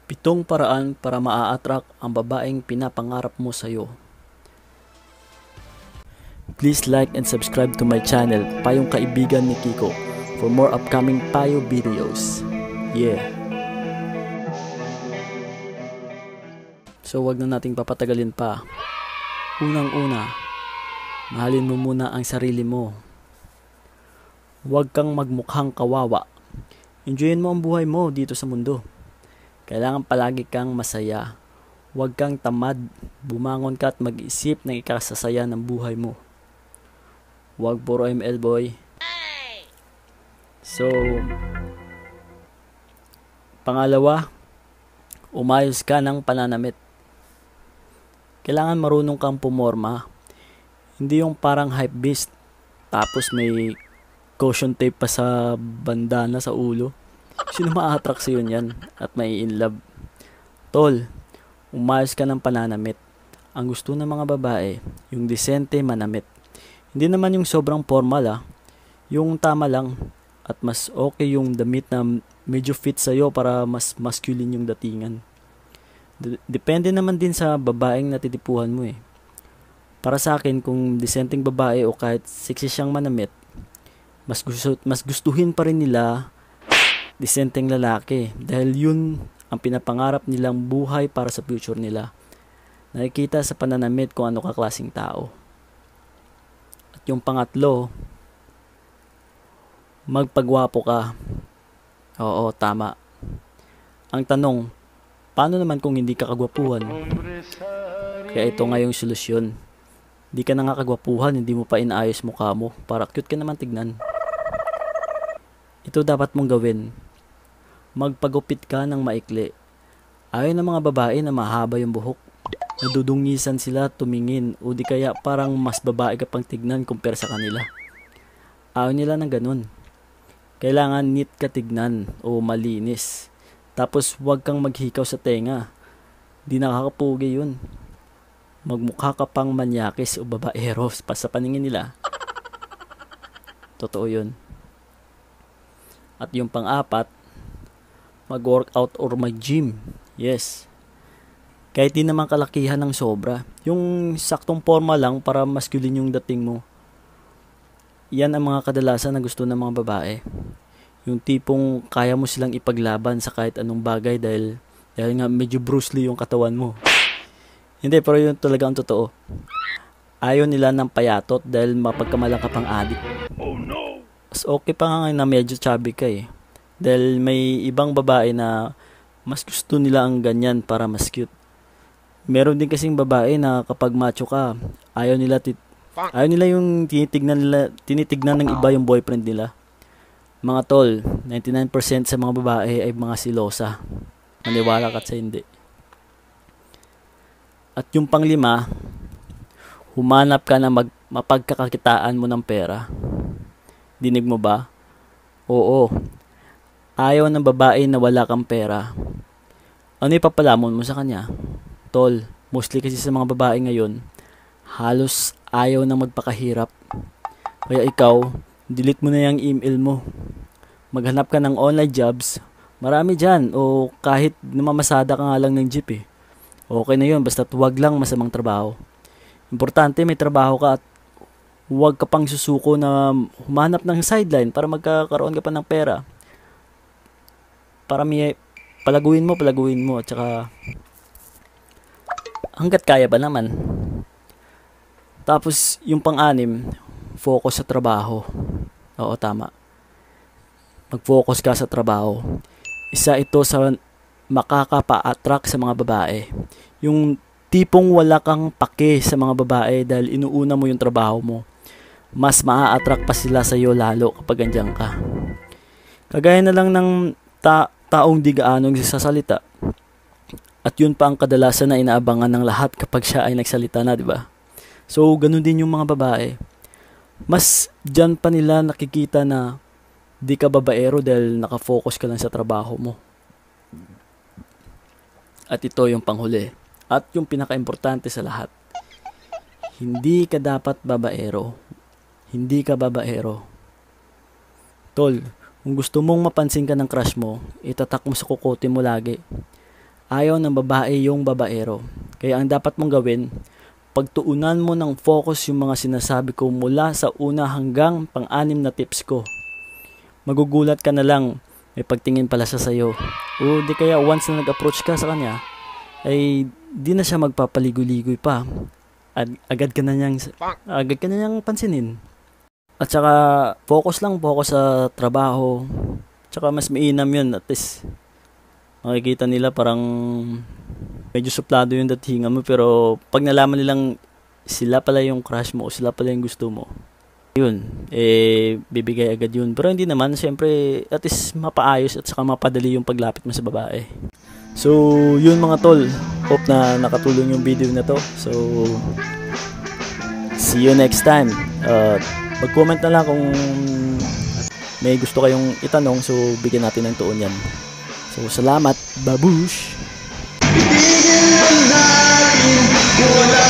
Pitong paraan para maa-attract ang babaeng pinapangarap mo sa'yo. Please like and subscribe to my channel, Payong Kaibigan ni Kiko, for more upcoming Payo videos. Yeah! So wag na nating papatagalin pa. Unang-una, mahalin mo muna ang sarili mo. Huwag kang magmukhang kawawa. Enjoyin mo ang buhay mo dito sa mundo. Kailangan palagi kang masaya. Huwag kang tamad. Bumangon ka at mag-isip ng ikasasaya ng buhay mo. Huwag puro ML boy. So, pangalawa, umayos ka ng pananamit. Kailangan marunong kang pumorma. Hindi yung parang hype beast. Tapos may caution tape pa sa bandana sa ulo. Sino ma-attract sa'yo yan at may in love? Tol, umayos ka ng pananamit. Ang gusto ng mga babae, yung disente manamit. Hindi naman yung sobrang formal yung tama lang. At mas okay yung damit na medyo fit sa'yo para mas masculine yung datingan. Depende naman din sa babaeng natitipuhan mo eh. Para sa akin, kung disenteng babae o kahit sexy siyang manamit, mas gustuhin pa rin nila disenteng lalaki dahil yun ang pinapangarap nilang buhay para sa future nila. Nakikita sa pananamit kung ano ka klaseng tao. At yung pangatlo, magpagwapo ka. Oo, tama. Ang tanong, paano naman kung hindi ka kagwapuhan? Kaya ito nga yung solusyon. Di ka na nga kagwapuhan, hindi mo pa inaayos mukha mo para cute ka naman tignan. Ito dapat mong gawin. Magpagupit ka ng maikli. Ayaw ng mga babae na mahaba yung buhok. Nadudungisan sila tumingin o di kaya parang mas babae ka pang tignan compare sa kanila. Ayaw nila ng ganun. Kailangan neat ka tignan o malinis. Tapos huwag kang maghikaw sa tenga. Di nakakapugi yun. Magmukha ka pang manyakis o babaero pa sa paningin nila. Totoo yun. At yung pang-apat, mag-workout or mag-gym. Yes. Kahit di naman kalakihan ng sobra. Yung saktong forma lang para masculine yung dating mo. Yan ang mga kadalasan na gusto ng mga babae. Yung tipong kaya mo silang ipaglaban sa kahit anong bagay dahil nga medyo Bruce Lee yung katawan mo. Hindi, pero yun talaga ang totoo. Ayaw nila ng payatot dahil mapagkamalang ka pang adik. Oh no! Mas okay pa nga na medyo chubby ka eh. Dahil may ibang babae na mas gusto nila ang ganyan para mas cute. Meron din kasing babae na kapag macho ka, ayaw nila yung tinitignan ng iba yung boyfriend nila. Mga tol, 99% sa mga babae ay mga silosa. Maniwala ka sa hindi. At yung panglima, humanap ka na mapagkakakitaan mo ng pera. Dinig mo ba? Oo. Ayaw ng babae na wala kang pera. Ano ipapalamon mo sa kanya? Tol, mostly kasi sa mga babae ngayon, halos ayaw na magpakahirap. Kaya ikaw, delete mo na yung email mo. Maghanap ka ng online jobs. Marami dyan. O kahit namamasada ka nga lang ng jeep eh. Okay na yun, basta huwag lang masamang trabaho. Importante may trabaho ka at huwag ka pang susuko na humanap ng sideline para magkakaroon ka pa ng pera. Para palaguin mo at saka hanggat kaya ba naman. Tapos yung pang-anim, focus sa trabaho. Oo, tama. Mag-focus ka sa trabaho. Isa ito sa makakapa-attract sa mga babae. Yung tipong wala kang pake sa mga babae dahil inuuna mo yung trabaho mo. Mas maa-attract pa sila sa iyo lalo kapag andyan ka. Kagaya na lang ng taong di gaano nagsasalita. At yun pa ang kadalasan na inaabangan ng lahat kapag siya ay nagsalita na, di ba? So, ganun din yung mga babae. Mas dyan pa nila nakikita na di ka babaero dahil nakafocus ka lang sa trabaho mo. At ito yung panghuli. At yung pinaka-importante sa lahat. Hindi ka dapat babaero. Hindi ka babaero. Tol, kung gusto mong mapansin ka ng crush mo, itatak mo sa kukote mo lagi. Ayaw ng babae yung babaero. Kaya ang dapat mong gawin, pagtuunan mo ng focus yung mga sinasabi ko mula sa una hanggang pang-anim na tips ko. Magugulat ka na lang, may pagtingin pala siya sa'yo. O di kaya once na nag-approach ka sa kanya, ay di na siya magpapaligoy-ligoy pa. At agad ka na niyang pansinin. At saka focus sa trabaho. Tsaka mas mainam yun, at least makikita nila parang medyo suplado yung datingan mo, pero pag nalaman nilang sila pala yung crush mo o sila pala yung gusto mo, yun, bibigay agad yun. Pero hindi naman, siyempre, at least mapaayos at saka mapadali yung paglapit mo sa babae. So, yun mga tol. Hope na nakatulong yung video na to. So, see you next time. Mag-comment na lang kung may gusto kayong itanong, so bigyan natin ng tuon yan. So, salamat. Babush! Ibigin man natin, wala